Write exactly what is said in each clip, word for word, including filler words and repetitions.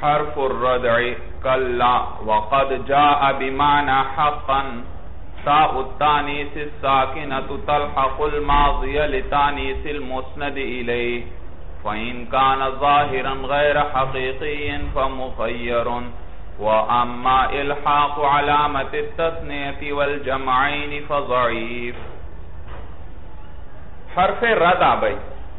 حرف الردع کلا وقد جاء بمعنى حقا تاء التانیث الساکنة تلحق الماضی لتانیث المسند الیہ فإن كان ظاهرا غير حقيقي فمخير وأما إلحاق علامة التثنية والجمعين فضعيف. حرف ردا بھائی،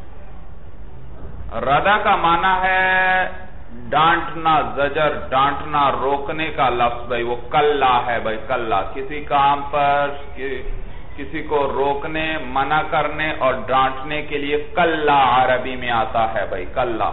ردا کا معنی ہے ڈانٹنا، زجر، ڈانٹنا، روکنے کا لفظ بھائی، وہ کلا ہے بھائی، کلا کسی کام پر کسی کو روکنے، منع کرنے اور ڈانٹنے کے لیے کلا عربی میں آتا ہے بھائی، کلا.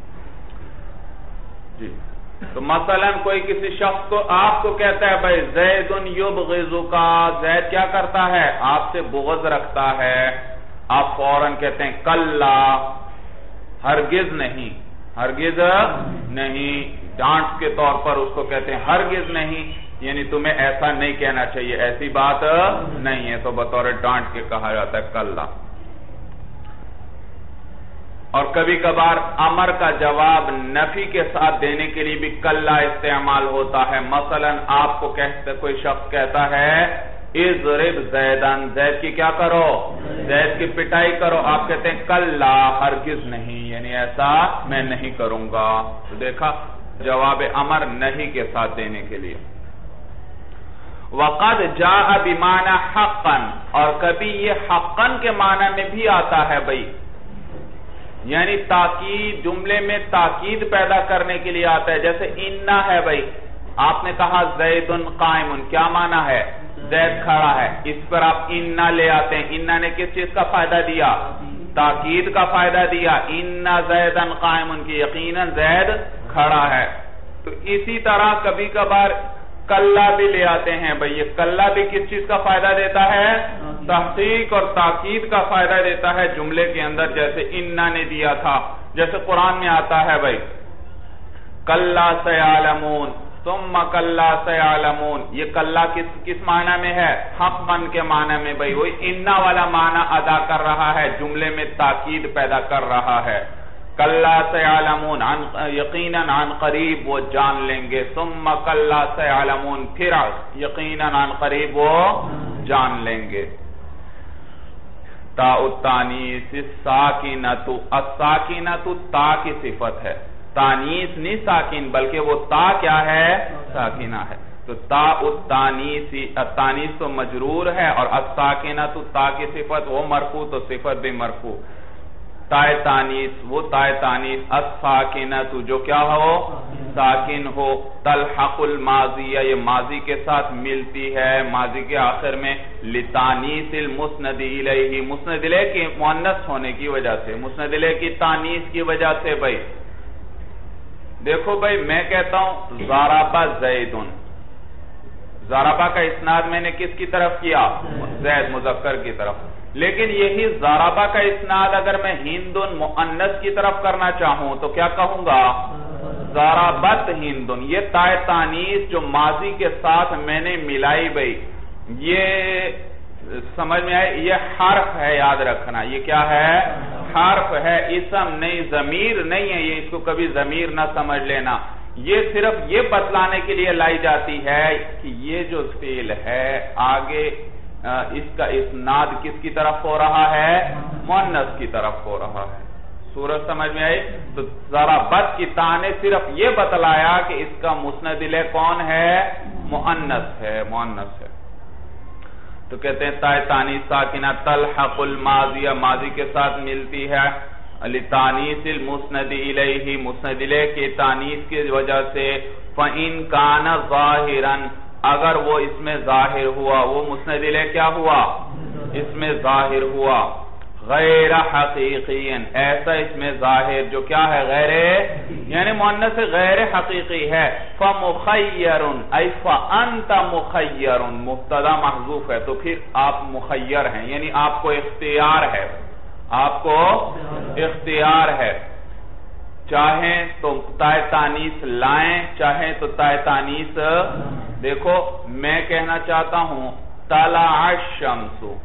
جی تو مثلا کوئی کسی شخص کو آپ کو کہتا ہے بھائی زید یبغضک، زید کیا کرتا ہے؟ آپ سے بغض رکھتا ہے. آپ فوراً کہتے ہیں کلا، ہرگز نہیں، ہرگز نہیں، ڈانٹ کے طور پر اس کو کہتے ہیں ہرگز نہیں، یعنی تمہیں ایسا نہیں کہنا چاہیے، ایسی بات نہیں ہے، تو بطور ڈانٹ کے کہا جاتا ہے کلا. اور کبھی کبھار امر کا جواب نفی کے ساتھ دینے کے لیے بھی کلا استعمال ہوتا ہے. مثلا آپ کو کہتے کوئی شخص کہتا ہے اضرب زیدن، زید کی کیا کرو؟ زید کی پٹائی کرو. آپ کہتے ہیں کلا، ہرگز نہیں، یعنی ایسا میں نہیں کروں گا. تو دیکھا، جواب امر نہیں کے ساتھ دینے کے لیے. وقد جاء بمعنى حقا، اور کبھی یہ حقا کے معنی میں بھی آتا ہے بھائی، یعنی تاکید، جملے میں تاکید پیدا کرنے کے لیے آتا ہے. جیسے انا ہے بھائی، آپ نے کہا زید قائم، کیا معنی ہے؟ زید کھڑا ہے. اس پر آپ انا لے آتے ہیں. انا نے کس چیز کا فائدہ دیا؟ تاکید کا فائدہ دیا. انا زیدن قائم، کی یقیناً زید کھڑا ہے. تو اسی طرح کبھی کبھار کلا بھی لے آتے ہیں بھئی. یہ کلا بھی کس چیز کا فائدہ دیتا ہے؟ تحقیق اور تاکید کا فائدہ دیتا ہے جملے کے اندر، جیسے انا نے دیا تھا. جیسے قرآن میں آتا ہے بھئی کلا سیعلمون ثم کلا سیعلمون، یہ کلا کس کس معنی میں ہے؟ حقاً کے معنی میں بھئی. وہی انا والا معنی ادا کر رہا ہے، جملے میں تاکید پیدا کر رہا ہے. کلا سیعلمون، یقیناً عن قریب وہ جان لیں گے. ثم کلا سیعلمون، پھر یقیناً عن قریب وہ جان لیں گے. تاء التانیث الساکنۃ، الساکنۃ تا کی صفت ہے، تانیث نہیں ساکن، بلکہ وہ تا کیا ہے؟ ساکنہ ہے. تو تاء التانیث، التانیث تو مجرور ہے، اور الساکنۃ تا کی صفت وہ مرفوع، تو صفت بھی مرفوع. تائے تانیث، وہ تائے تانیث الساکنۃ جو کیا ہو؟ ساکن ہو. تلحق الماضی، یہ ماضی کے ساتھ ملتی ہے، ماضی کے آخر میں لتانیث المسند الیہ، مسند الیہ کے مؤنث ہونے کی وجہ سے، مسند الیہ کی تانیث کی وجہ سے. بھائی دیکھو بھائی، میں کہتا ہوں ضرب زیدن، ضربہ کا اسناد میں نے کس کی طرف کیا؟ زید مذکر کی طرف. لیکن یہی ضربہ کا اسناد اگر میں ہندن مؤنث کی طرف کرنا چاہوں تو کیا کہوں گا؟ ضربت ہندن. یہ تائے تانیث جو ماضی کے ساتھ میں نے ملائی بھئی، یہ سمجھ میں آئے، یہ حرف ہے، یاد رکھنا. یہ کیا ہے؟ حرف ہے، اسم نہیں، ضمیر نہیں ہے. یہ اس کو کبھی ضمیر نہ سمجھ لینا. یہ صرف یہ بتلانے کے لیے لائی جاتی ہے کہ یہ جو فعل ہے آگے اس کا اسناد کس کی طرف ہو رہا ہے؟ مؤنث کی طرف ہو رہا ہے. صورت سمجھ میں آئی؟ تو ضربت کی تا نے صرف یہ بتلایا کہ اس کا مسند الیہ کون ہے؟ مؤنث ہے، مؤنث ہے. تو کہتے ہیں تائے تانیث ساکنہ تلحق الماضی، ماضی کے ساتھ ملتی ہے لتانیث المسند الیہ، مسند الیہ کی تانیث کی وجہ سے. فَإِن كَانَ ظَاهِرًا، اگر وہ اس میں ظاہر ہوا، وہ مسند الیہ کیا ہوا؟ اس میں ظاہر ہوا. غیر حقیقی، ایسا اس میں ظاہر جو کیا ہے؟ غیر، یعنی مؤنث غیر حقیقی ہے. فَمُخَيَّرٌ اَيْ فَأَنْتَ مُخَيَّرٌ، مبتدا محذوف ہے، تو پھر آپ مخیر ہیں، یعنی آپ کو اختیار ہے، آپ کو اختیار ہے. چاہیں تو تائے تانیث لائیں، چاہیں تو تائے تانیث. دیکھو میں کہنا چاہتا ہوں طلع الشمس،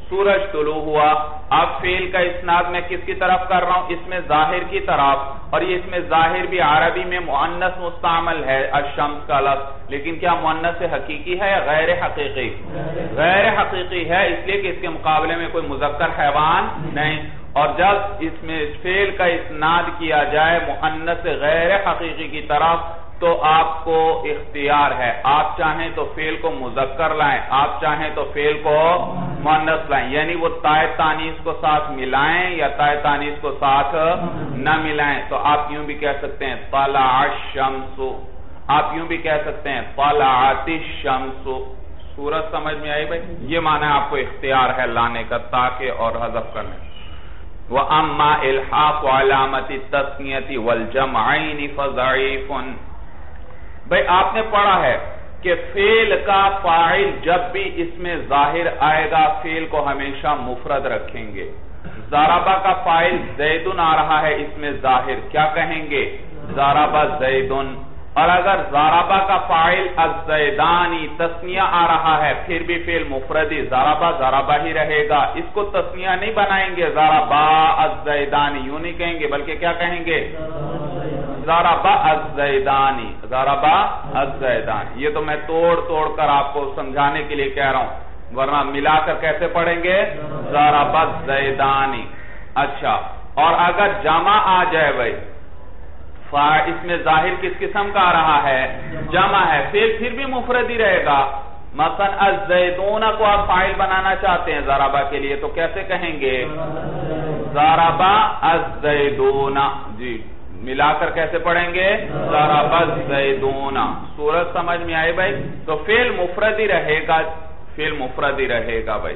سورج طلوع ہوا. اب فعل کا اسناد میں کس کی طرف کر رہا ہوں؟ اس میں ظاہر کی طرف. اور یہ اس میں ظاہر بھی عربی میں مؤنث مستعمل ہے الشمس کا لفظ, لیکن کیا مؤنث حقیقی ہے یا غیر حقیقی؟ غیر حقیقی ہے, اس لیے کہ اس کے مقابلے میں کوئی مذکر حیوان نہیں. اور جب اس میں فعل کا اسناد کیا جائے مؤنث غیر حقیقی کی طرف تو آپ کو اختیار ہے, آپ چاہیں تو فعل کو مذکر لائیں, آپ چاہیں تو فعل کو مؤنث لائیں, یعنی وہ تائے تانیث کو ساتھ ملائیں یا تائے تانیث کو ساتھ نہ ملائیں. تو آپ یوں بھی کہہ سکتے ہیں طلع الشمس, آپ یوں بھی کہہ سکتے ہیں طلعت الشمس. سورج سمجھ میں آئی بھائی؟ یہ معنی آپ کو اختیار ہے لانے کا تاکہ اور حذف کرنے. وَأَمَّا إِلْحَاقُ عَلَامَةِ التَّثْنِيَةِ وَالْجَمْعَيْنِ فَضَعِيفٌ. بھئی آپ نے پڑھا ہے کہ فعل کا فاعل جب بھی اس میں ظاہر آئے گا فعل کو ہمیشہ مفرد رکھیں گے. ضربہ کا فاعل زیدن آ رہا ہے اس میں ظاہر, کیا کہیں گے؟ ضربہ زیدن. اور اگر ضربہ کا فاعل الزیدانی تثنیہ آ رہا ہے پھر بھی فعل مفردی ضربہ ضربہ ہی رہے گا, اس کو تثنیہ نہیں بنائیں گے ضربہ الزیدانی, یوں نہیں کہیں گے بلکہ کیا کہیں گے؟ ضربہ الزیدانی, ضربہ الزیدانی. یہ تو میں توڑ توڑ کر آپ کو سمجھانے کے لیے کہہ رہا ہوں, ورنہ ملا کر کیسے پڑھیں گے؟ ضربہ الزیدانی. اچھا, اور اگر جمع آ جائے بھائی, اس میں ظاہر کس قسم کا آ رہا ہے؟ جمع ہے, پھر پھر بھی مفرد ہی رہے گا. مثلا الزیدون کو آپ فاعل بنانا چاہتے ہیں ضربہ کے لیے تو کیسے کہیں گے؟ ضربہ الزیدون. جی ملا کر کیسے پڑھیں گے؟ ضربہ الزیدون. سورج سمجھ میں آئے بھائی؟ تو فعل مفرد ہی رہے گا, فعل مفرد ہی رہے گا بھائی.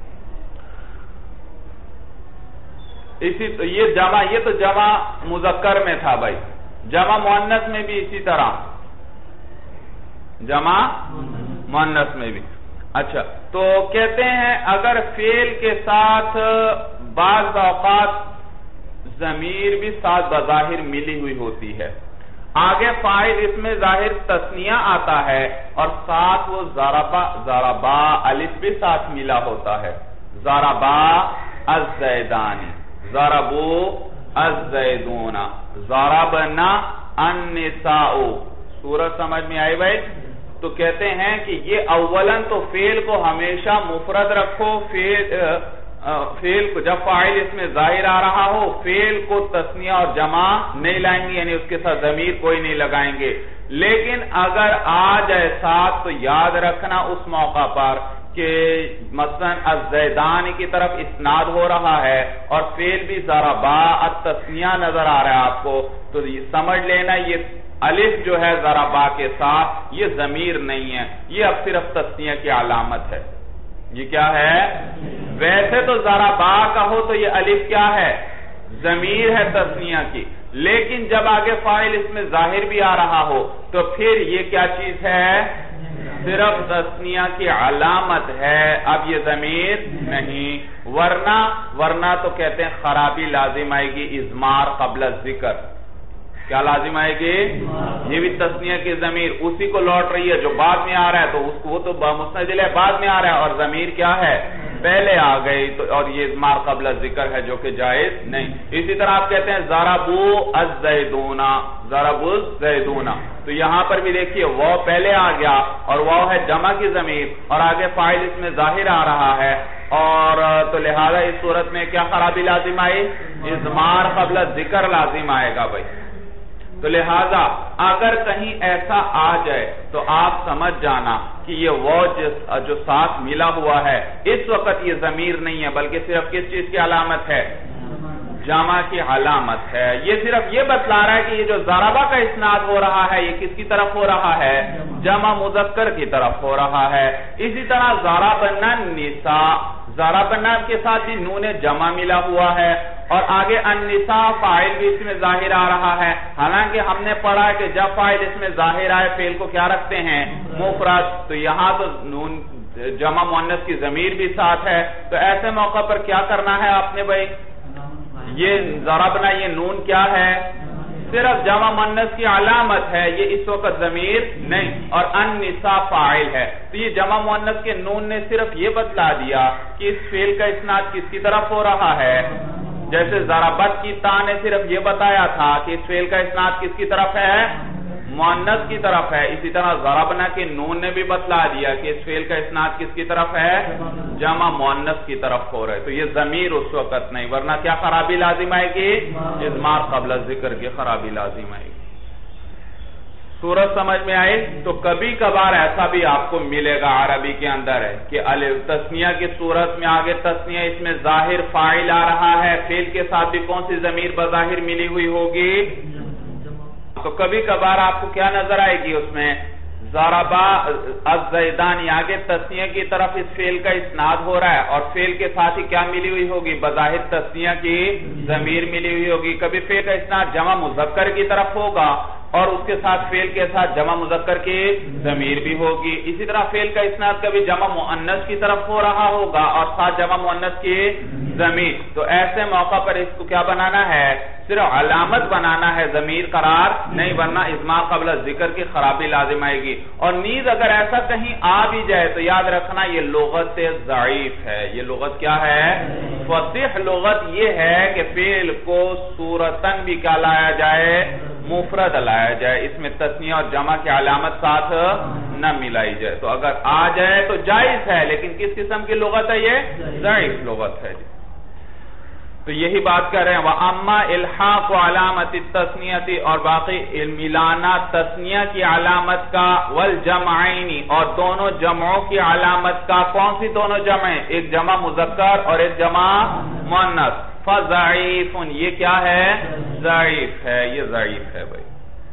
اسی تو یہ جمع, یہ تو جمع مذکر میں تھا بھائی, جمع مؤنث میں بھی اسی طرح, جمع مؤنث میں بھی. اچھا, تو کہتے ہیں اگر فعل کے ساتھ بعض اوقات ضمیر بھی ساتھ بظاہر ملی ہوئی ہوتی ہے, آگے فاعل اس میں ظاہر تثنیہ آتا ہے اور ساتھ وہ ضربہ ضربہ الف بھی ساتھ ملا ہوتا ہے, ضربہ الزیدانی, ضربو الزیدون, ضربنا النساء. سورج سمجھ میں آئی بھائی؟ تو کہتے ہیں کہ یہ اولاً تو فعل کو ہمیشہ مفرد رکھو, فعل فعل کو جب فاعل اس میں ظاہر آ رہا ہو فعل کو تثنیہ اور جمع نہیں لائیں گے, یعنی اس کے ساتھ ضمیر کوئی نہیں لگائیں گے. لیکن اگر آ جائے ساتھ تو یاد رکھنا اس موقع پر کہ مثلا الزیدانی کی طرف اسناد ہو رہا ہے اور فعل بھی ضربہ التثنیہ نظر آ رہا ہے آپ کو, تو سمجھ لینا یہ الف جو ہے ضربہ کے ساتھ یہ ضمیر نہیں ہے, یہ اب صرف تثنیہ کی علامت ہے. یہ کیا ہے؟ ویسے تو ضربہ کا ہو تو یہ الف کیا ہے؟ ضمیر ہے تثنیہ کی, لیکن جب آگے فاعل اس میں ظاہر بھی آ رہا ہو تو پھر یہ کیا چیز ہے؟ صرف تثنیہ کی علامت ہے, اب یہ ضمیر نہیں. ورنہ ورنہ تو کہتے ہیں خرابی لازم آئے گی اضمار قبل الذکر. کیا لازم آئے گی؟ یہ بھی تثنیہ کی ضمیر اسی کو لوٹ رہی ہے جو بعد میں آ رہا ہے, تو اس کو وہ تو مستدل ہے بعد میں آ رہا ہے, اور ضمیر کیا ہے؟ پہلے آ گئی, تو اور یہ اضمار قبل الذکر ہے جو کہ جائز نہیں. اسی طرح آپ کہتے ہیں ضربو الزیدون, ضربو الزیدون, تو یہاں پر بھی دیکھیے وہ پہلے آ گیا اور وہ ہے جمع کی ضمیر اور آگے فاعل اس میں ظاہر آ رہا ہے, اور تو لہذا اس صورت میں کیا خرابی لازم آئی؟ اضمار قبل الذکر لازم آئے گا بھائی. تو لہذا اگر کہیں ایسا آ جائے تو آپ سمجھ جانا کہ یہ وہ جو ساتھ ملا ہوا ہے اس وقت یہ ضمیر نہیں ہے بلکہ صرف کس چیز کی علامت ہے؟ جمع کی علامت ہے. یہ صرف یہ بتلا رہا ہے کہ یہ جو ضربہ کا اسناد ہو رہا ہے یہ کس کی طرف ہو رہا ہے؟ جمع مذکر کی طرف ہو رہا ہے. اسی طرح ضربنا النساء, ضربنا کے ساتھ بھی نون جمع ملا ہوا ہے اور آگے النساء فاعل بھی اس میں ظاہر آ رہا ہے, حالانکہ ہم نے پڑھا ہے کہ جب فاعل اس میں ظاہر آئے فعل کو کیا رکھتے ہیں؟ مفرد. تو یہاں تو نون جمع مؤنث کی ضمیر بھی ساتھ ہے, تو ایسے موقع پر کیا کرنا ہے آپ نے بھائی؟ یہ ضربنا یہ نون کیا ہے؟ صرف جمع مؤنث کی علامت ہے، یہ اس وقت ضمیر نہیں، اور النساء فاعل ہے. تو یہ جمع مؤنث کے نون نے صرف یہ بتلا دیا کہ اس فعل کا اسناد کس کی طرف ہو رہا ہے. جیسے ضربت کی تا نے صرف یہ بتایا تھا کہ اس فعل کا اسناد کس کی طرف ہے، مؤنث کی طرف ہے، اسی طرح ضربنا کے نون نے بھی بتلا دیا کہ اس فعل کا اسناد کس کی طرف ہے، جمع مؤنث کی طرف ہو رہا ہے. تو یہ ضمیر اس وقت نہیں، ورنہ کیا خرابی لازم آئے گی، اضمار قبل ذکر کی خرابی لازم آئے گی. صورت سمجھ میں آئے؟ تو کبھی کبھار ایسا بھی آپ کو ملے گا عربی کے اندر ہے کہ الف تثنیہ کی صورت میں آگے تثنیہ اس میں ظاہر فاعل آ رہا ہے، فعل کے ساتھ بھی کون سی ضمیر بظاہر ملی ہوئی ہوگی. تو کبھی کبھار آپ کو کیا نظر آئے گی اس میں، ضربا الزیدانی آگے تثنیہ کی طرف اس فعل کا اسناد ہو رہا ہے، اور فعل کے ساتھ ہی کیا ملی ہوئی ہوگی، بظاہر تثنیہ کی ضمیر ملی ہوئی ہوگی. کبھی فعل کا اسناد جمع مذکر کی طرف ہوگا اور اس کے ساتھ فعل کے ساتھ جمع مذکر کی ضمیر بھی ہوگی. اسی طرح فعل کا اسناد کبھی جمع مؤنث کی طرف ہو رہا ہوگا اور ساتھ جمع مؤنث کی ضمیر. تو ایسے موقع پر اس کو کیا بنانا ہے، صرف علامت بنانا ہے، ضمیر قرار نہیں، ورنہ اضمار قبل ذکر کی خرابی لازم آئے گی. اور نیز اگر ایسا کہیں آ بھی جائے تو یاد رکھنا یہ لغت ضعیف ہے. یہ لغت کیا ہے، فصیح لغت یہ ہے کہ فعل کو صورتاً بھی کیا لایا جائے، مفرد لایا جائے، اس میں تثنیہ اور جمع کی علامت ساتھ نہ ملائی جائے. تو اگر آ جائے تو جائز ہے، لیکن کس قسم کی لغت ہے، یہ ضعیف لغت ہے. تو یہی بات کر رہے ہیں وَأَمَّا إِلْحَاقُ عَلَامَةِ التَّثْنِيَةِ، اور باقی ملانا تثنیہ کی علامت کا، وَالْجَمْعَيْنِ، اور دونوں جمعوں کی علامت کا. کون سی دونوں جمعیں، ایک جمع مذکر اور ایک جمع مؤنث. فَضَعِيفٌ، یہ کیا ہے، ضعیف ہے، یہ ضعیف ہے بھائی.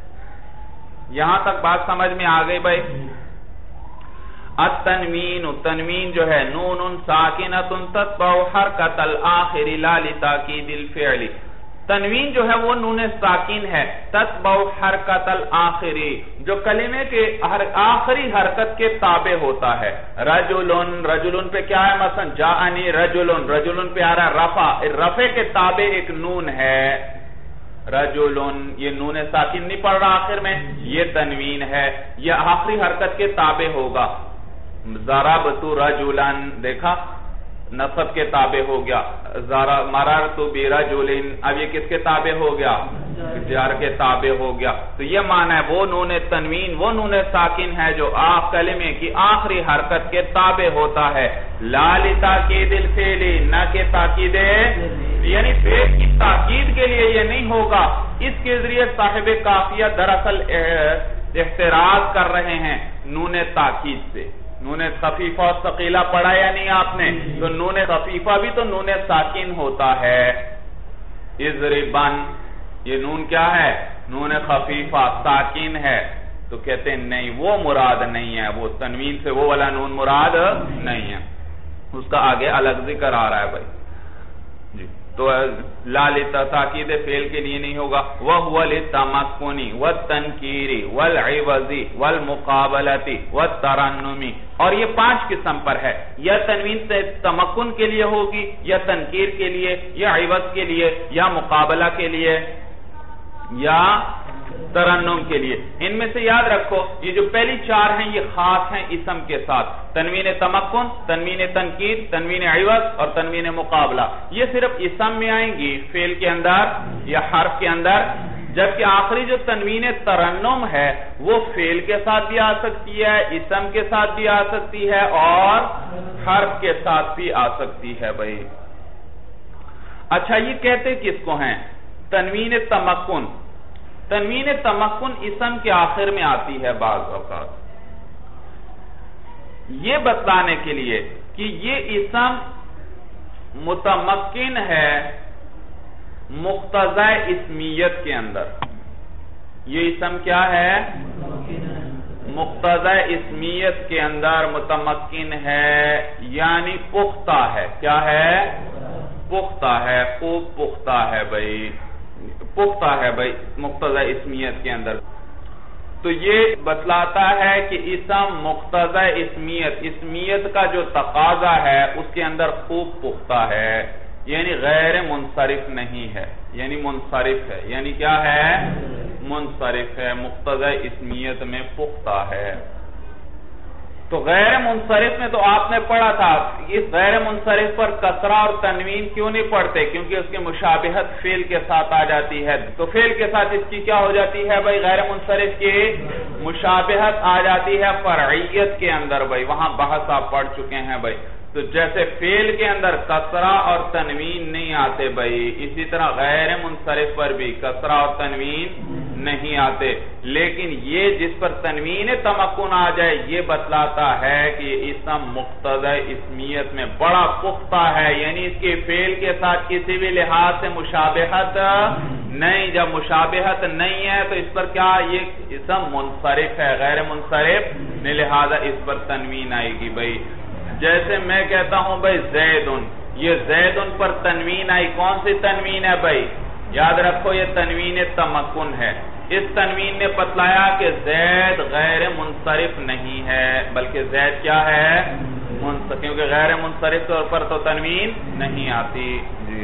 یہاں تک بات سمجھ میں آ گئی بھائی. التنوین، تنوین جو ہے نون ساکنۃ تتبع حرکۃ الآخر لا لتاکید الفعل. تنوین جو ہے وہ نون ساکن ہے، تتبع حرکۃ الآخر، جو کلمے کے آخری حرکت کے تابع ہوتا ہے. رجلن، رجلن پہ کیا ہے، مثلا جاءنی رجلن، رجلن پہ آ رہا ہے رفع، رفع کے تابع ایک نون ہے رجلن، یہ نون ساکن نہیں پڑھ رہا آخر میں، یہ تنوین ہے، یہ آخری حرکت کے تابع ہوگا. ضربت رجلا، دیکھا نصب کے تابع ہو گیا. مررت برجل، اب یہ کس کے تابع ہو گیا، جار کے تابع ہو گیا. تو یہ معنی ہے وہ نون تنوین وہ نون ساکن ہے جو آپ کلمے کی آخری حرکت کے تابع ہوتا ہے. لا لتاکید الفعل، نہ کہ تاکید، یعنی فعل کی تاکید کے لیے یہ نہیں ہوگا. اس کے ذریعے صاحب قافیہ دراصل احتراز کر رہے ہیں نون تاکید سے. نون خفیفہ اور ثقیلہ پڑھا یا نہیں آپ نے، تو نون خفیفہ بھی تو نون ساکن ہوتا ہے. اضربن، یہ نون کیا ہے، نون خفیفہ ساکن ہے. تو کہتے ہیں نہیں، وہ مراد نہیں ہے، وہ تنوین سے وہ والا نون مراد نہیں ہے، اس کا آگے الگ ذکر آ رہا ہے بھائی جی. تو لا لتاکید فعل کے لیے نہیں ہوگا. وَهُوَ لِلتَّمَكُّنِ وَالتَّنْكِيرِ وَالْعِوَضِ وَالْمُقَابَلَةِ وَالتَّرَنُّمِ، اور یہ پانچ قسم پر ہے. یا تنوین سے تمکن کے لیے ہوگی، یا تنکیر کے لیے، یا عوض کے لیے، یا مقابلہ کے لیے، یا ترنم کے لیے. ان میں سے یاد رکھو یہ جو پہلی چار ہیں یہ خاص ہیں اسم کے ساتھ. تنوین تمکن، تنوین تنکیر، تنوین عوض اور تنوین مقابلہ، یہ صرف اسم میں آئیں گی، فعل کے اندر یا حرف کے اندر. جبکہ آخری جو تنوین ترنم ہے وہ فعل کے ساتھ بھی آ سکتی ہے، اسم کے ساتھ بھی آ سکتی ہے اور حرف کے ساتھ بھی آ سکتی ہے بھائی. اچھا یہ کہتے کس کو ہیں، تنوین تمکن. تنوین تمکن اسم کے آخر میں آتی ہے بعض اوقات، یہ بتلانے کے لیے کہ یہ اسم متمکن ہے مقتضی اسمیت کے اندر. یہ اسم کیا ہے، مقتضی اسمیت کے اندر متمکن ہے، یعنی پختہ ہے. کیا ہے، پختہ ہے، خوب پختہ ہے بھائی، پختہ ہے بھائی مقتضی اسمیت کے اندر. تو یہ بتلاتا ہے کہ اسم مقتضی اسمیت، اسمیت کا جو تقاضا ہے اس کے اندر خوب پختہ ہے، یعنی غیر منصرف نہیں ہے. یعنی منصرف ہے، یعنی کیا ہے؟ منصرف ہے، مقتضی اسمیت میں پختہ ہے۔ تو غیر منصرف میں تو آپ نے پڑھا تھا، اس غیر منصرف پر کسرہ اور تنوین کیوں نہیں پڑھتے؟ کیونکہ اس کی مشابہت فعل کے ساتھ آ جاتی ہے۔ تو فعل کے ساتھ اس کی کیا ہو جاتی ہے بھائی؟ غیر منصرف کی مشابہت آ جاتی ہے فرعیت کے اندر بھائی، وہاں بحث آپ پڑھ چکے ہیں بھائی۔ تو جیسے فعل کے اندر کسرہ اور تنوین نہیں آتے بھائی، اسی طرح غیر منصرف پر بھی کسرہ اور تنوین نہیں آتے، لیکن یہ جس پر تنوین تمکن آ جائے یہ بتلاتا ہے کہ یہ اسم مقتضی اسمیت میں بڑا پختہ ہے، یعنی اس کے فعل کے ساتھ کسی بھی لحاظ سے مشابہت نہیں۔ جب مشابہت نہیں ہے تو اس پر کیا؟ یہ اسم منصرف ہے، غیر منصرف نے، لہذا اس پر تنوین آئے گی بھائی۔ جیسے میں کہتا ہوں بھائی زیدن، یہ زیدن پر تنوین آئی، کون سی تنوین ہے بھائی؟ یاد رکھو یہ تنوین تمکن ہے۔ اس تنوین نے بتلایا کہ زید غیر منصرف نہیں ہے، بلکہ زید کیا ہے؟ منصرف، کیونکہ غیر منصرف طور پر تو تنوین نہیں آتی جی۔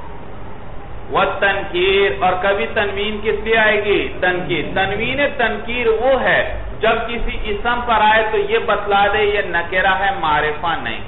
والتنکیر، اور کبھی تنوین کس لیے آئے گی؟ تنکیر۔ تنوین تنکیر وہ ہے جب کسی اسم پر آئے تو یہ بتلا دے یہ نکرہ ہے معرفہ نہیں،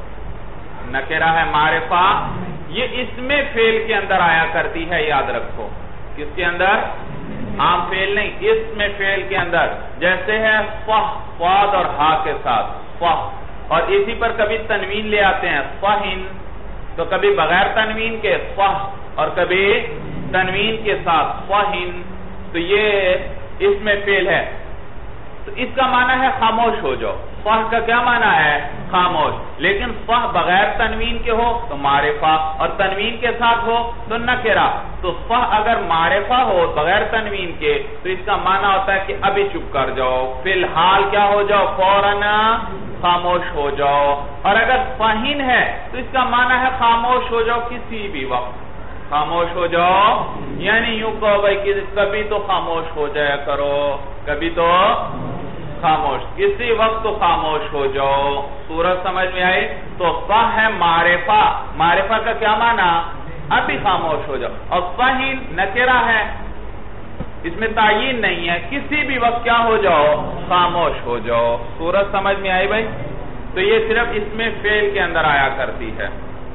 نکرہ ہے معرفہ، یہ اسم فعل کے اندر آیا کرتی ہے، یاد رکھو۔ کس کے اندر؟ عام فعل نہیں، اسم فعل کے اندر، جیسے ہے فہ، فاد اور ہا کے ساتھ فہ، اور اسی پر کبھی تنوین لے آتے ہیں فہن، تو کبھی بغیر تنوین کے فہ اور کبھی تنوین کے ساتھ فہن، تو یہ اسم فعل ہے۔ تو اس کا معنی ہے خاموش ہو جاؤ، فہ کا کیا معنی ہے؟ خاموش، لیکن فہ بغیر تنوین کے ہو تو معرفہ، اور تنوین کے ساتھ ہو تو نکرہ۔ تو فہ اگر معرفہ ہو بغیر تنوین کے تو اس کا معنی ہوتا ہے کہ ابھی چپ کر جاؤ، فی الحال کیا ہو جاؤ؟ فوراً خاموش ہو جاؤ۔ اور اگر فہین ہے تو اس کا معنی ہے خاموش ہو جاؤ کسی بھی وقت، خاموش ہو جاؤ، یعنی یوں کہو بھائی کہ کبھی تو خاموش ہو جایا کرو، کبھی تو خاموش، کسی وقت تو خاموش ہو جاؤ۔ صورت سمجھ میں آئی؟ تو فہ ہے معرفہ، معرفہ کا کیا معنی؟ ابھی خاموش ہو جاؤ، اور فہین نکرہ ہے، اس میں تعین نہیں ہے، کسی بھی وقت کیا ہو جاؤ؟ خاموش ہو جاؤ۔ صورت سمجھ میں آئی بھائی؟ تو یہ صرف اس میں فعل کے اندر آیا کرتی ہے۔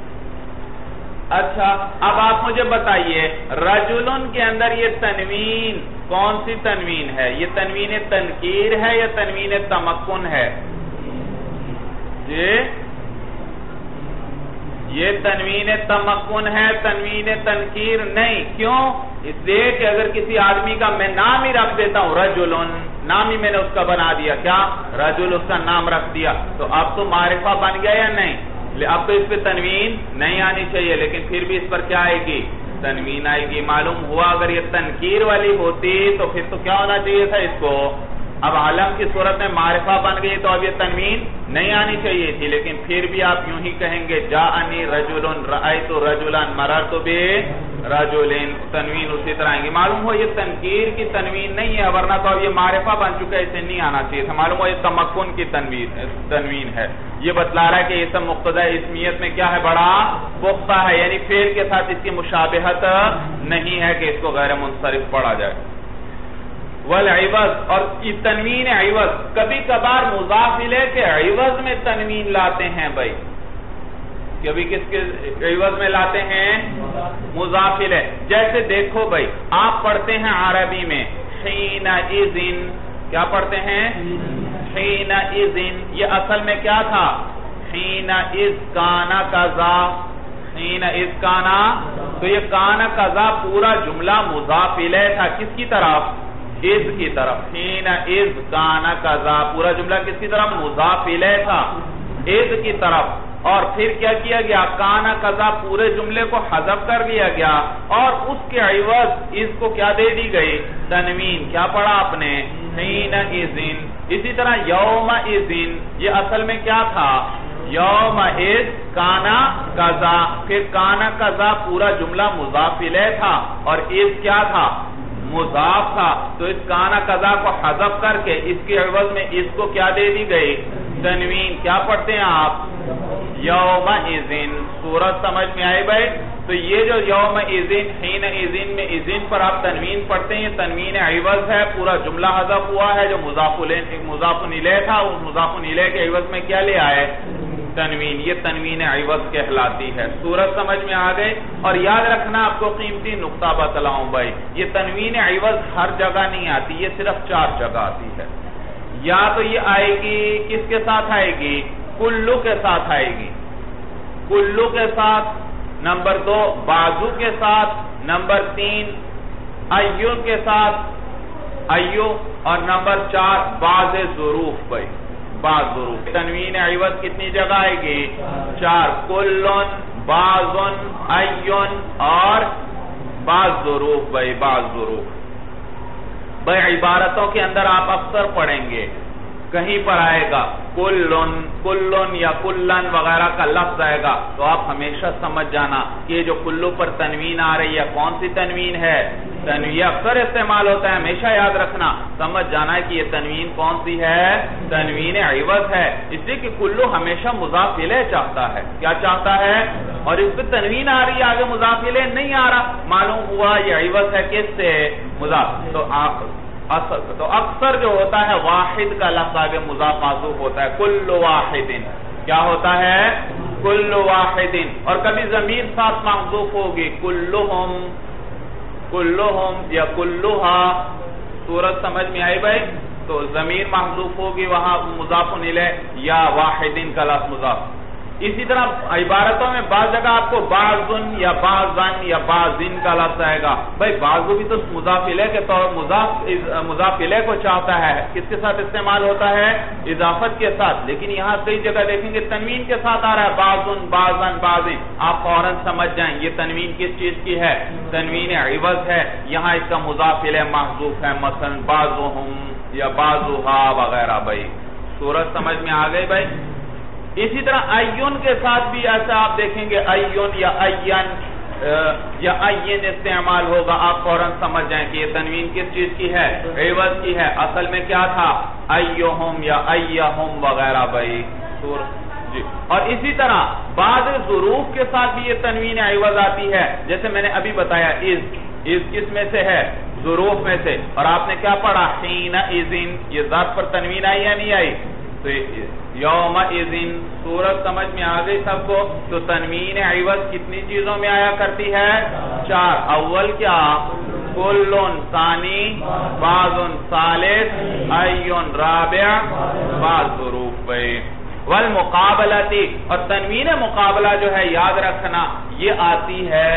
اچھا اب آپ مجھے بتائیے رجلن کے اندر یہ تنوین کون سی تنوین ہے؟ یہ تنوین تنکیر ہے یا تنوین تمکن ہے؟ جی یہ تنوین تمکن ہے، تنوین تنکیر نہیں۔ کیوں؟ اس لیے کہ اگر کسی آدمی کا میں نام ہی رکھ دیتا ہوں رجلن، نام ہی میں نے اس کا بنا دیا، کیا؟ رجل، اس کا نام رکھ دیا، تو اب تو معرفہ بن گیا یا نہیں؟ اب تو اس پہ تنوین نہیں آنی چاہیے، لیکن پھر بھی اس پر کیا آئے گی؟ تنوین آئے گی۔ معلوم ہوا اگر یہ تنکیر والی ہوتی تو پھر تو کیا ہونا چاہیے تھا اس کو؟ اب علم کی صورت میں معرفہ بن گئی تو اب یہ تنوین نہیں آنی چاہیے تھی، لیکن پھر بھی آپ یوں ہی کہیں گے جاءنی رجل، رأیت رجلا، مررت برجل، تنوین اسی طرح آئیں گی۔ معلوم ہو یہ تنکیر کی تنوین نہیں ہے، ورنہ تو اب یہ معرفہ بن چکا ہے، اسے نہیں آنا چاہیے تھا۔ معلوم ہو یہ تمکن کی تنوین ہے، یہ بتلا رہا ہے کہ اسم مقتضی اسمیت میں کیا ہے؟ بڑا پختہ ہے، یعنی فعل کے ساتھ اس کی مشابہت نہیں ہے کہ اس کو غیر منصرف پڑھا جائے۔ والعوض، اور یہ تنوین عوض، کبھی کبھار مضاف الیہ کے عوض میں تنوین لاتے ہیں بھائی، کبھی کس کے عوض میں لاتے ہیں؟ مضاف الیہ۔ جیسے دیکھو بھائی آپ پڑھتے ہیں عربی میں حینئذ، کیا پڑھتے ہیں؟ حینئذ، یہ اصل میں کیا تھا؟ حینئذ کانا کذا، حینئذ کانا، تو یہ کانا کذا پورا جملہ مضاف الیہ تھا، کس کی طرف؟ اذ کی طرف۔ حینئذ کانا کذا پورا جملہ کس کی طرف؟ مضاف الیہ تھا، اذ کی طرف۔ اور پھر کیا کیا گیا؟ کانا کذا پورے جملے کو حذف کر دیا گیا، اور اس کے عوض اس کو کیا دے دی گئی؟ تنوین۔ کیا پڑھا آپ نے؟ حینئذ۔ اسی طرح یومئذ، یہ اصل میں کیا تھا؟ یومئذ کانا کذا، پھر کانا کذا پورا جملہ مضاف الیہ تھا، اور اذ کیا تھا؟ مضاف تھا، تو اس کانا کذا کو حذف کر کے اس کے عوض میں اس کو کیا دے دی گئی؟ تنوین۔ کیا پڑھتے ہیں آپ؟ یومئذ۔ صورت سمجھ میں آئی بھائی؟ تو یہ جو یوم اذن حین اذن میں اذن پر آپ تنوین پڑھتے ہیں، یہ تنوین عوض ہے، پورا جملہ حذف ہوا ہے، جو مضاف مضاف الیہ تھا اس مضاف الیہ کے عوض میں کیا لے آئے؟ تنوین. یہ تنوین عوض کہلاتی ہے. صورت سمجھ میں آ گئی؟ اور یاد رکھنا آپ کو قیمتی نقطہ بتلاؤں بھائی، یہ تنوین عوض ہر جگہ نہیں آتی، یہ صرف چار جگہ آتی ہے. یا تو یہ آئے گی کس کے ساتھ آئے گی؟ کلو کے ساتھ آئے گی، کلو کے ساتھ. نمبر دو بازو کے ساتھ. نمبر تین ایو کے ساتھ، ایو. اور نمبر چار بعض ظروف بھائی، بعض ظروف. تنوین عوض کتنی جگہ آئے گی؟ چار. کلن، بعضن، ایون اور بعض ظروف بھائی، بعض ظروف. بھائی عبارتوں کے اندر آپ اکثر پڑھیں گے، کہیں پر آئے گا کلن، کلن یا کلن وغیرہ کا لفظ آئے گا تو آپ ہمیشہ سمجھ جانا کہ یہ جو کلو پر تنوین آ رہی ہے کون سی تنوین ہے؟ تنوین. یہ اکثر استعمال ہوتا ہے، ہمیشہ یاد رکھنا، سمجھ جانا ہے کہ یہ تنوین کون سی ہے؟ تنوین عوض ہے. اس لیے کہ کلو ہمیشہ مضاف الیہ چاہتا ہے. کیا چاہتا ہے؟ اور اس پہ تنوین آ رہی ہے، آگے مضاف الیہ نہیں آ رہا، معلوم ہوا یہ عوض ہے کس سے؟ مضاف. تو آپ تو اکثر جو ہوتا ہے واحد کا لفظ آگے مضاف محذوف ہوتا ہے. کل واحد کیا ہوتا ہے؟ کل واحد. اور کبھی ضمیر ساتھ محذوف ہوگی، کلہم، کلہم یا کلہا. صورت سمجھ میں آئی بھائی؟ تو ضمیر محذوف ہوگی وہاں مضاف الیہ یا واحد کا لفظ مضاف. اسی طرح عبارتوں میں بعض جگہ آپ کو بعضن یا بعضن یا بعضن کا لفظ آئے گا. بھائی بعضو بھی تو مضاف الیہ کے طور مضاف مضاف الیہ کو چاہتا ہے. کس کے ساتھ استعمال ہوتا ہے؟ اضافت کے ساتھ. لیکن یہاں کئی جگہ دیکھیں گے تنوین کے ساتھ آ رہا ہے، بعضن، بعضن، بعضن. آپ فوراً سمجھ جائیں یہ تنوین کس چیز کی ہے؟ تنوین عوض ہے. یہاں اس کا مضاف الیہ محذوف ہے، مثلا بعضهم یا بعضها وغیرہ. بھائی صورت سمجھ میں آ گئی بھائی؟ اسی طرح ایون کے ساتھ بھی ایسا آپ دیکھیں گے، ایون یا این یا این استعمال ہوگا. آپ فوراً سمجھ جائیں کہ یہ تنوین کس چیز کی ہے؟ عوض کی ہے. اصل میں کیا تھا؟ ایہم یا ایہم وغیرہ. بھائی جی. اور اسی طرح بعض ظروف کے ساتھ بھی یہ تنوین عوض آتی ہے. جیسے میں نے ابھی بتایا از، از کس میں سے ہے؟ ظروف میں سے. اور آپ نے کیا پڑھا؟ حین اذن. یہ ذات پر تنوین آئی یا نہیں آئی؟ تو یوم اذن. صورت سمجھ میں آ گئی سب کو؟ تو تنوین عوض کتنی چیزوں میں آیا کرتی ہے؟ چار. اول کیا؟ کلن، ثانی، بعضن، ثالث، ایون، رابع، بعض ظروف. بھائی والمقابلتی. اور تنوین مقابلہ جو ہے یاد رکھنا یہ آتی ہے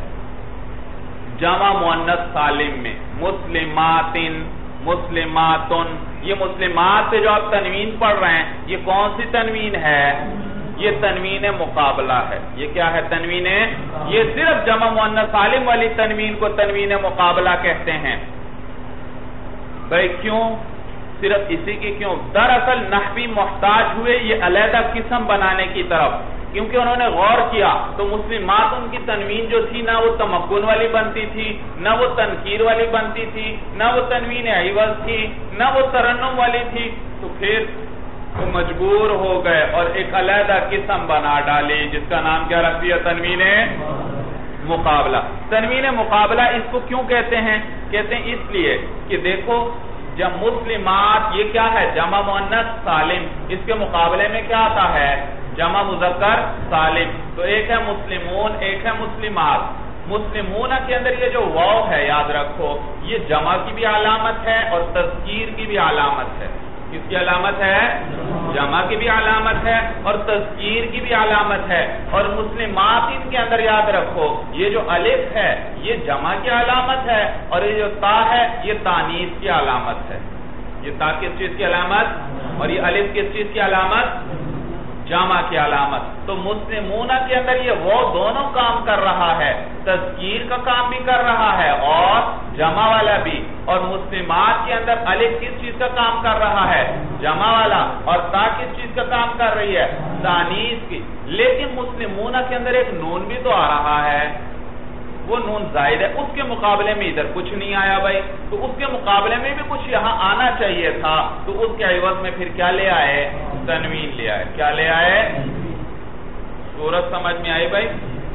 جمع مؤنث سالم میں. مسلماتن، مسلماتن. یہ مسلمات سے جو آپ تنوین پڑھ رہے ہیں یہ کون سی تنوین ہے؟ یہ تنوین مقابلہ ہے. یہ کیا ہے؟ تنوین. یہ صرف جمع مؤنث سالم والی تنوین کو تنوین مقابلہ کہتے ہیں. بھائی کیوں؟ صرف اسی کی کیوں؟ دراصل نحوی محتاج ہوئے یہ علیحدہ قسم بنانے کی طرف، کیونکہ انہوں نے غور کیا تو مسلمات ان کی تنوین جو تھی نہ وہ تمکن والی بنتی تھی، نہ وہ تنکیر والی بنتی تھی، نہ وہ تنوین عوض تھی، نہ وہ ترنم والی تھی. تو پھر تو مجبور ہو گئے اور ایک علیحدہ قسم بنا ڈالی جس کا نام کیا رکھ دیا؟ تنوین مقابلہ. تنوین مقابلہ اس کو کیوں کہتے ہیں؟ کہتے ہیں اس لیے کہ دیکھو جب مسلمات یہ کیا ہے؟ جمع مؤنث سالم. اس کے مقابلے میں کیا آتا ہے؟ جمع مذکر سالم. تو ایک ہے مسلمون، ایک ہے مسلمات. مسلمون کے اندر یہ جو واو ہے یاد رکھو یہ جمع کی بھی علامت ہے اور تذکیر کی بھی علامت ہے. کس کی علامت ہے؟ جمع کی بھی علامت ہے اور تذکیر کی بھی علامت ہے. اور مسلمات ان کے اندر یاد رکھو یہ جو الف ہے یہ جمع کی علامت ہے اور یہ جو تا ہے یہ تانیث کی علامت ہے. یہ تا کس چیز کی علامت اور یہ الف کس چیز کی علامت؟ جمع کی علامت. تو مسلمون کے اندر یہ وہ دونوں کام کر رہا ہے، تذکیر کا کام بھی کر رہا ہے اور جمع والا بھی. اور مسلمات کے اندر الف کس چیز کا کام کر رہا ہے؟ جمع والا. اور تا کس چیز کا کام کر رہی ہے؟ تانیث کی. لیکن مسلمون کے اندر ایک نون بھی تو آ رہا ہے، وہ نون زائد ہے. اس کے مقابلے میں ادھر کچھ نہیں آیا بھائی. تو اس کے مقابلے میں بھی کچھ یہاں آنا چاہیے تھا. تو اس کے عوض میں پھر کیا لے آئے؟ تنوین لے آئے. کیا لے آئے؟ صورت سمجھ میں آئی بھائی؟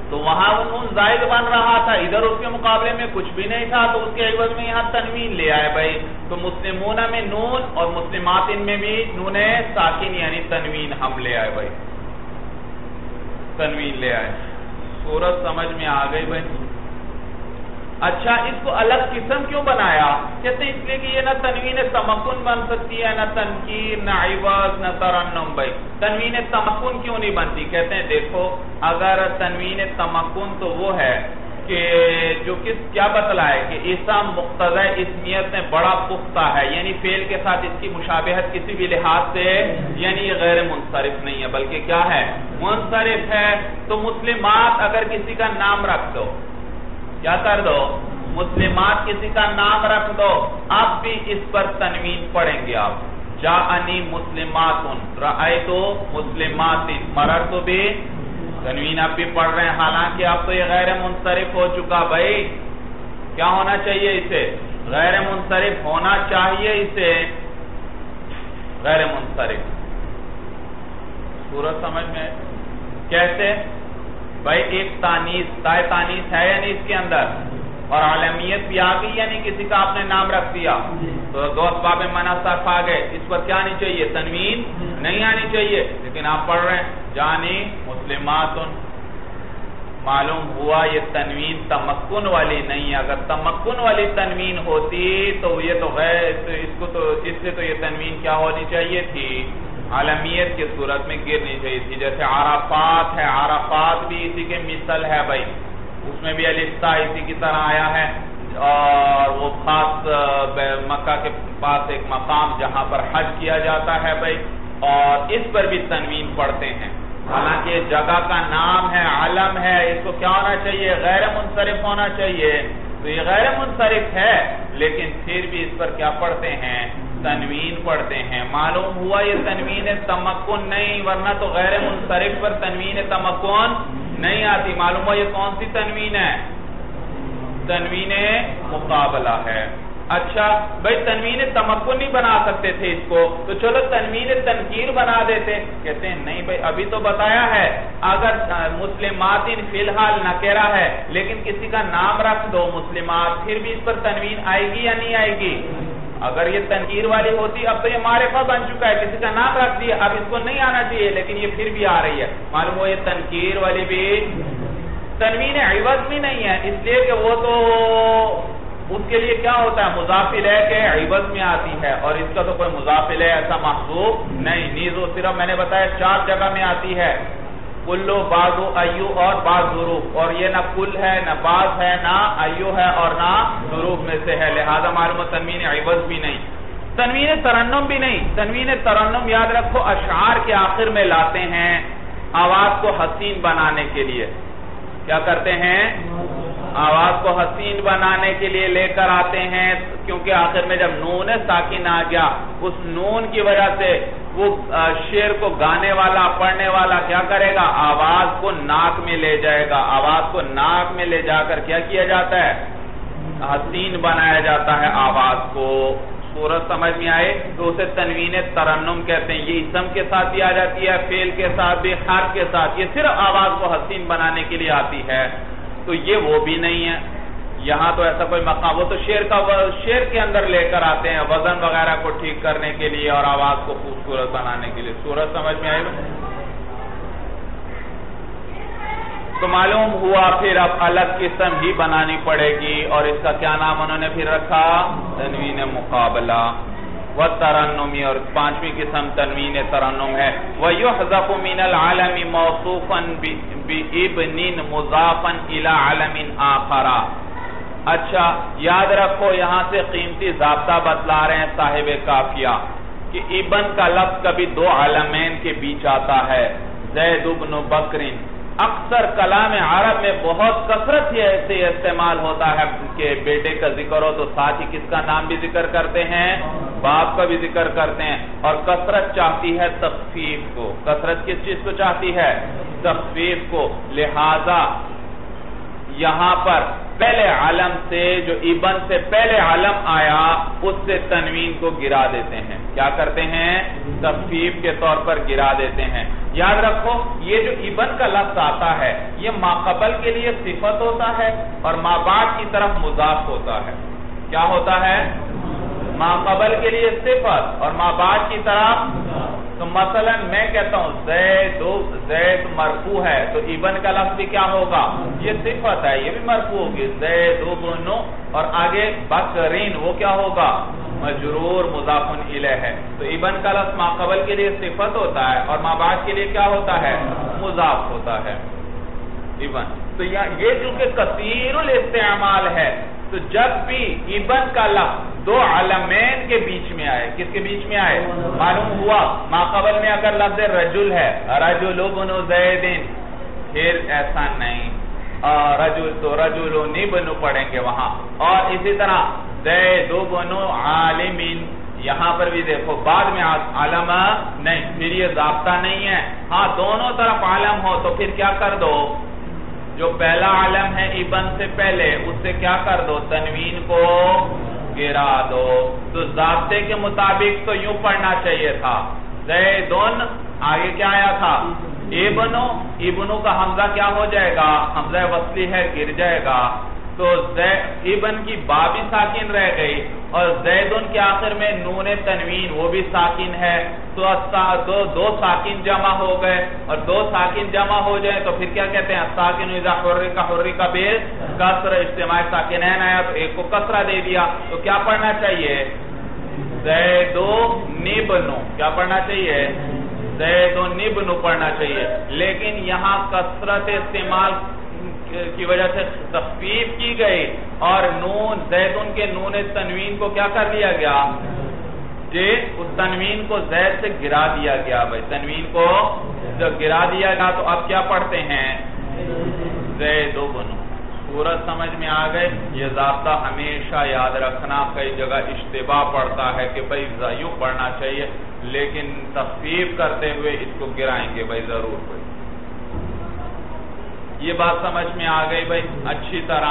تو وہاں نون زائد بن رہا تھا، ادھر اس کے مقابلے میں کچھ بھی نہیں تھا، تو اس کے عوض میں یہاں تنوین لے آئے بھائی. تو مسلمون میں نون اور مسلمات ان میں بھی نون ساکن یعنی تنوین ہم لے آئے بھائی، تنوین لے آئے. صورت سمجھ میں آ گئی بھائی. اچھا اس کو الگ قسم کیوں بنایا؟ کہتے ہیں اس لیے کہ یہ نہ تنوین تمکن بن سکتی ہے، نہ تنکیر، نہ عوض، نہ ترنم. بھائی تنوین تمکن کیوں نہیں بنتی؟ کہتے ہیں دیکھو اگر تنوین تمکن تو وہ ہے کہ جو کس کیا بتلائے کہ اسم مقتضی اسمیت میں بڑا پختہ ہے، یعنی فعل کے ساتھ اس کی مشابہت کسی بھی لحاظ سے، یعنی یہ غیر منصرف نہیں ہے بلکہ کیا ہے؟ منصرف ہے. تو مسلمات اگر کسی کا نام رکھ دو، کیا کر دو؟ مسلمات کسی کا نام رکھ دو، اب بھی اس پر تنوین پڑھیں گے آپ. جاءنی مسلماتن، رأیتو مسلماتن، مررت بھی، تنوین اب بھی پڑھ رہے ہیں، حالانکہ اب تو یہ غیر منصرف ہو چکا. بھائی کیا ہونا چاہیے اسے؟ غیر منصرف ہونا چاہیے اسے، غیر منصرف. صورت سمجھ میں کیسے؟ بھائی ایک تانیث، تائے تانیث ہے یعنی اس کے اندر، اور عالمیت بھی آ گئی یعنی کسی کا آپ نے نام رکھ دیا، تو دو اسباب منع صرف آ گئے. اس پر کیا آنی چاہیے؟ تنوین نہیں آنی چاہیے، لیکن آپ پڑھ رہے ہیں جانی مسلماتن. معلوم ہوا یہ تنوین تمکن والی نہیں ہے. اگر تمکن والی تنوین ہوتی تو یہ تو غیر اس کو تو اس سے تو یہ تنوین کیا ہونی چاہیے تھی؟ عالمیت کی صورت میں گرنی چاہیے تھی. جیسے عرفات ہے، عرفات بھی اسی کے مثل ہے بھائی، اس میں بھی الف تا اسی کی طرح آیا ہے، اور وہ خاص مکہ کے پاس ایک مقام جہاں پر حج کیا جاتا ہے بھائی، اور اس پر بھی تنوین پڑھتے ہیں. حالانکہ جگہ کا نام ہے، علم ہے، اس کو کیا ہونا چاہیے؟ غیر منصرف ہونا چاہیے. تو یہ غیر منصرف ہے لیکن پھر بھی اس پر کیا پڑھتے ہیں؟ تنوین پڑھتے ہیں. معلوم ہوا یہ تنوین تمکن نہیں، ورنہ تو غیر منصرف پر تنوین تمکن نہیں آتی. معلوم ہوا یہ کون سی تنوین ہے؟ تنوین مقابلہ ہے. اچھا بھائی تنوین تمکن نہیں بنا سکتے تھے اس کو، تو چلو تنوین تنکیر بنا دیتے. کہتے ہیں نہیں بھائی ابھی تو بتایا ہے اگر مسلمات فی الحال نکرہ ہے لیکن کسی کا نام رکھ دو مسلمات، پھر بھی اس پر تنوین آئے گی یا نہیں آئے گی؟ اگر یہ تنکیر والی ہوتی اب تو یہ معرفہ بن چکا ہے، کسی کا نام رکھ دیا، اب اس کو نہیں آنا چاہیے لیکن یہ پھر بھی آ رہی ہے. معلوم ہو یہ تنکیر والی بھی تنوین عوض بھی نہیں ہے، اس لیے کہ وہ تو اس کے لیے کیا ہوتا ہے؟ مضاف الیہ کے عوض میں آتی ہے، اور اس کا تو کوئی مضاف الیہ ایسا محسوب نہیں. نیز وہ صرف میں نے بتایا چار جگہ میں آتی ہے، کلو، بعضو، ایو اور بعض ظروف، اور یہ نہ کل ہے، نہ بعض ہے، نہ ایو ہے، اور نہ ظروف میں سے ہے. لہذا معلوم تنوین عوض بھی نہیں، تنوین ترنم بھی نہیں. تنوین ترنم یاد رکھو اشعار کے آخر میں لاتے ہیں آواز کو حسین بنانے کے لیے. کیا کرتے ہیں؟ آواز کو حسین بنانے کے لیے لے کر آتے ہیں، کیونکہ آخر میں جب نون ساکن آ گیا اس نون کی وجہ سے وہ شعر کو گانے والا پڑھنے والا کیا کرے گا؟ آواز کو ناک میں لے جائے گا. آواز کو ناک میں لے جا کر کیا کیا جاتا ہے؟ حسین بنایا جاتا ہے آواز کو. صورت سمجھ میں آئے تو اسے تنوین ترنم کہتے ہیں. یہ اسم کے ساتھ بھی آ جاتی ہے، فعل کے ساتھ بھی، حرف کے ساتھ. یہ صرف آواز کو حسین بنانے کے لیے آتی ہے. تو یہ وہ بھی نہیں ہے، یہاں تو ایسا کوئی مقام، وہ تو شعر کا شعر کے اندر لے کر آتے ہیں وزن وغیرہ کو ٹھیک کرنے کے لیے اور آواز کو خوبصورت بنانے کے لیے. صورت سمجھ میں آئی؟ تو معلوم ہوا پھر اب الگ قسم ہی بنانی پڑے گی، اور اس کا کیا نام انہوں نے پھر رکھا؟ تنوین مقابلہ. والترنمی، اور پانچویں قسم تنوین ترنم ہے. وَيُحْذَفُ مِنَ الْعَلَمِ مَوْصُوفًا بِإِبْنٍ مُضَافًا إِلَى عَلَمٍ آخَرَ. اچھا یاد رکھو یہاں سے قیمتی ضابطہ بتلا رہے ہیں صاحب قافیہ کہ ابن کا لفظ کبھی دو علمین کے بیچ آتا ہے. زید ابن بکرین اکثر کلام عرب میں بہت کثرت سے ایسے استعمال ہوتا ہے کہ بیٹے کا ذکر ہو تو ساتھ ہی کس کا نام بھی ذکر کرتے ہیں؟ باپ کا بھی ذکر کرتے ہیں. اور کثرت چاہتی ہے تخفیف کو. کثرت کس چیز کو چاہتی ہے؟ تخفیف کو. لہذا یہاں پر پہلے علم سے جو ابن سے پہلے علم آیا اس سے تنوین کو گرا دیتے ہیں. کیا کرتے ہیں؟ تخفیف کے طور پر گرا دیتے ہیں. یاد رکھو یہ جو ابن کا لفظ آتا ہے یہ ما قبل کے لیے صفت ہوتا ہے اور ما بعد کی طرف مضاف ہوتا ہے. کیا ہوتا ہے؟ ما قبل کے لیے صفت اور ما بعد کی طرف. تو مثلا میں کہتا ہوں زید زید مرفوع ہے تو ابن کا لفظ بھی کیا ہوگا؟ یہ صفت ہے، یہ بھی مرفوع ہوگی. زید ابن اور آگے بکرین وہ کیا ہوگا؟ مجرور مضاف الیہ ہے. تو ابن کا لفظ ما قبل کے لیے صفت ہوتا ہے اور ما بعد کے لیے کیا ہوتا ہے؟ مضاف ہوتا ہے ابن. تو یہ چونکہ کثیر الاستعمال ہے تو جب بھی ابن کا لفظ دو علمین کے بیچ میں آئے، کس کے بیچ میں آئے؟ معلوم ہوا ما قبل میں اگر لفظ رجل ہے رجل ابن زید، پھر ایسا نہیں رجل تو رجل ابن پڑھیں گے وہاں. اور اسی طرح زید ابن عالم، یہاں پر بھی دیکھو بعد میں عالم نہیں، پھر یہ ضابطہ نہیں ہے. ہاں دونوں طرف عالم ہو تو پھر کیا کر دو؟ جو پہلا عالم ہے ابن سے پہلے اس سے کیا کر دو؟ تنوین کو گرا دو. تو ضابطے کے مطابق تو یوں پڑھنا چاہیے تھا زیدن، آگے کیا آیا تھا؟ ابنو. ابنو کا حمزہ کیا ہو جائے گا؟ حمزہ وصلی ہے، گر جائے گا. تو ابن کی با بھی ساکن رہ گئی اور زیدن کے آخر میں نون تنوین وہ بھی ساکن ہے. تو دو دو ساکن جمع ہو گئے اور دو ساکن جمع ہو جائے تو پھر کیا کہتے ہیں؟ ساکن اذا حرک حرک بالکسر، اجتماع ساکنین آیا تو ایک کو کسرہ دے دیا. تو کیا پڑھنا چاہیے؟ زیدو نبنو. کیا پڑھنا چاہیے؟ زیدو نبنو پڑھنا چاہیے. لیکن یہاں کسرت استعمال کی وجہ سے تخفیف کی گئی اور نون زیدن کے نون تنوین کو کیا کر دیا گیا؟ جی اس تنوین کو زید سے گرا دیا گیا. بھائی تنوین کو جب گرا دیا گیا تو اب کیا پڑھتے ہیں؟ زید ابن. صورت سمجھ میں آ گئے؟ یہ ضابطہ ہمیشہ یاد رکھنا. کئی جگہ اشتباہ پڑتا ہے کہ بھائی یوں پڑھنا چاہیے لیکن تخفیف کرتے ہوئے اس کو گرائیں گے بھائی ضرور. بھائی یہ بات سمجھ میں آ گئی بھائی اچھی طرح.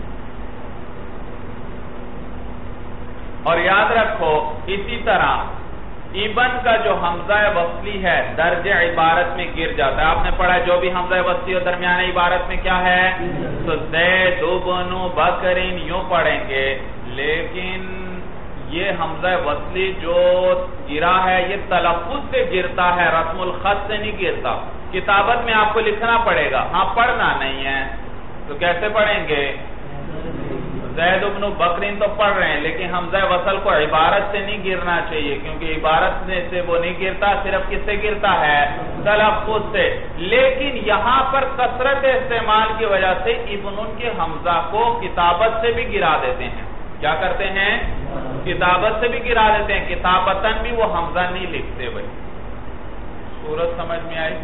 اور یاد رکھو اسی طرح ابن کا جو حمزہ وصلی ہے درج عبارت میں گر جاتا ہے. آپ نے پڑھا جو بھی حمزہ وصلی اور درمیان عبارت میں کیا ہے؟ تو زید ابن بکرین یوں پڑھیں گے. لیکن یہ حمزہ وصلی جو گرا ہے یہ تلفظ سے گرتا ہے، رسم الخط سے نہیں گرتا. کتابت میں آپ کو لکھنا پڑے گا، ہاں پڑھنا نہیں ہے. تو کیسے پڑھیں گے؟ زید ابن بکرین تو پڑھ رہے ہیں لیکن حمزہ وصل کو عبارت سے نہیں گرنا چاہیے کیونکہ عبارت سے وہ نہیں گرتا، صرف کس سے گرتا ہے؟ تلفظ سے. لیکن یہاں پر کثرت استعمال کی وجہ سے ابن کے حمزہ کو کتابت سے بھی گرا دیتے ہیں. کیا کرتے ہیں؟ کتابت سے بھی گرا دیتے ہیں. کتابتاً بھی وہ حمزہ نہیں لکھتے. بھائی صورت سمجھ میں آئی؟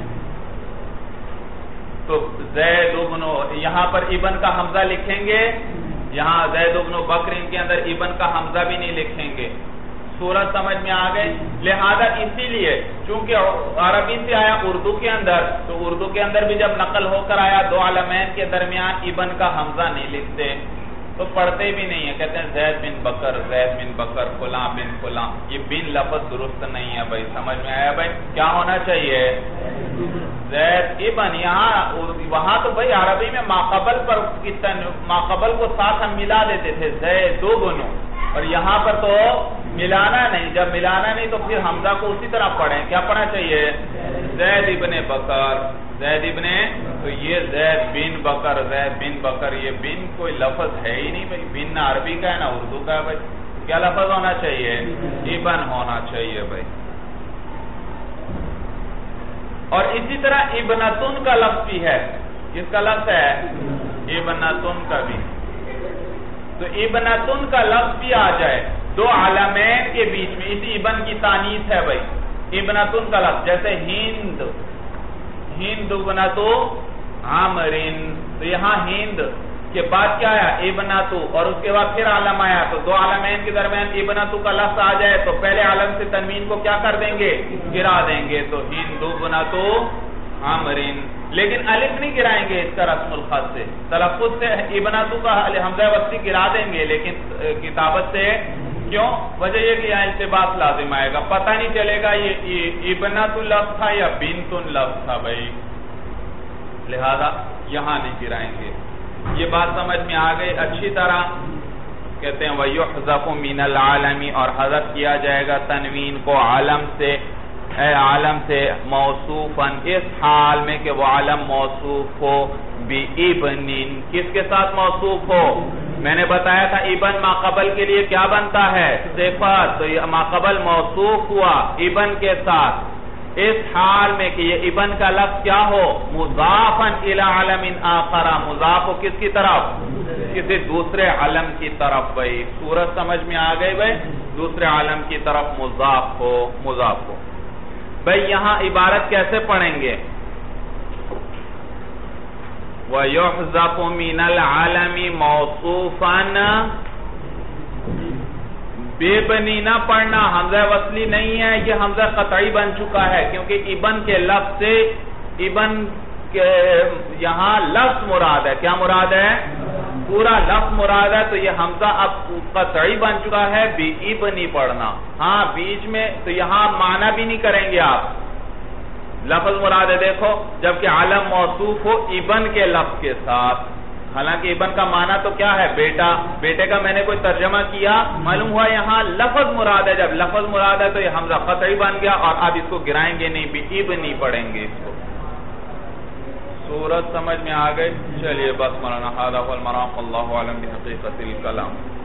تو زید ابن یہاں پر ابن کا حمزہ لکھیں گے، یہاں زید ابن بکرین کے اندر ابن کا حمزہ بھی نہیں لکھیں گے. صورت سمجھ میں آ گئی؟ لہذا اسی لیے چونکہ عربی سے آیا اردو کے اندر تو اردو کے اندر بھی جب نقل ہو کر آیا دو علمین کے درمیان ابن کا حمزہ نہیں لکھتے تو پڑھتے بھی نہیں ہے. کہتے ہیں زید بن بکر، زید بن بکر، فلاں بن فلاں. یہ بن لفظ درست نہیں ہے. بھائی سمجھ میں آیا؟ بھائی کیا ہونا چاہیے؟ زید ابن. یہاں وہاں تو بھائی عربی میں ماقبل پر ماقبل کو ساتھ ہم ملا دیتے تھے زید ابن، اور یہاں پر تو ملانا نہیں. جب ملانا نہیں تو پھر حمزہ کو اسی طرح پڑھیں. کیا پڑھنا چاہیے؟ زید ابن بکر، زید ابن. تو یہ زید بن بکر، زید بن بکر، یہ بن کوئی لفظ ہے ہی نہیں. بھائی بن نہ عربی کا ہے نہ اردو کا ہے. بھائی کیا لفظ ہونا چاہیے؟ ابن ہونا چاہیے. بھائی اور اسی طرح ابنتن کا لفظ بھی ہے. کس کا لفظ ہے؟ ابنتن کا بھی. تو ابنتن کا لفظ بھی آ جائے دو علمین کے بیچ میں، اسی ابن کی تانیث ہے. بھائی ابنتن کا لفظ جیسے ہند، ہند ابنتو عامرین. تو یہاں ہند کے بعد کیا آیا؟ ابنتو، اور اس کے بعد پھر علم آیا. تو دو علمین کے درمیان ابنتو کا لفظ آ جائے تو پہلے علم سے تنوین کو کیا کر دیں گے؟ گرا دیں گے. تو ہند ابنتو عامرین. لیکن الف نہیں گرائیں گے اس کا رسم الخط سے، تلفظ سے ابنتو کا حمزہ وصلی گرا دیں گے، لیکن کتابت سے کیوں؟ وجہ یہ کہ یہاں التباس لازم آئے گا، پتہ نہیں چلے گا یہ ابنت لفظ تھا یا بنت لفظ تھا بھائی، لہذا یہاں نہیں گرائیں گے۔ یہ بات سمجھ میں آ گئی اچھی طرح؟ کہتے ہیں وَيُحْذَفُ مِنَ الْعَالَمِ، اور حذف کیا جائے گا تنوین کو عالم سے، اے عالم سے موصوفاً، اس حال میں کہ وہ عالم موصوف ہو بِإِبْنٍ، کس کے ساتھ موصوف ہو؟ میں نے بتایا تھا ابن ماقبل کے لیے کیا بنتا ہے؟ صفت، تو یہ ماقبل موصوف ہوا ابن کے ساتھ، اس حال میں کہ یہ ابن کا لفظ کیا ہو؟ مضافاً الی علم آخر، مضاف ہو کس کی طرف؟ کسی دوسرے علم کی طرف۔ بھائی صورت سمجھ میں آ گئی بھائی، دوسرے علم کی طرف مضاف ہو، مضاف ہو۔ بھائی یہاں عبارت کیسے پڑھیں گے؟ وَيُحْذَفُ مِنَ الْعَلَمِ مَوْصُوفًا بے بنی نہ پڑھنا، حمزہ وصلی نہیں ہے، یہ حمزہ قطعی بن چکا ہے، کیونکہ ابن کے لفظ سے ابن کے یہاں لفظ مراد ہے، کیا مراد ہے؟ پورا لفظ مراد ہے، تو یہ حمزہ اب قطعی بن چکا ہے، بی ابنی پڑھنا۔ ہاں بیچ میں تو یہاں معنی بھی نہیں کریں گے آپ، لفظ مراد ہے، دیکھو جبکہ علم موصوف ہو ابن کے لفظ کے ساتھ، حالانکہ ابن کا معنی تو کیا ہے؟ بیٹا، بیٹے کا میں نے کوئی ترجمہ کیا، معلوم ہوا یہاں لفظ مراد ہے، جب لفظ مراد ہے تو یہ حمزہ قطعی بن گیا، اور اب اس کو گرائیں گے نہیں، بھی ابنی پڑھیں گے اس کو۔ صورت سمجھ میں آ گئی؟ چلیے بس مولانا، ھذا هو المرام، اللہ اعلم بحقیقت الکلام۔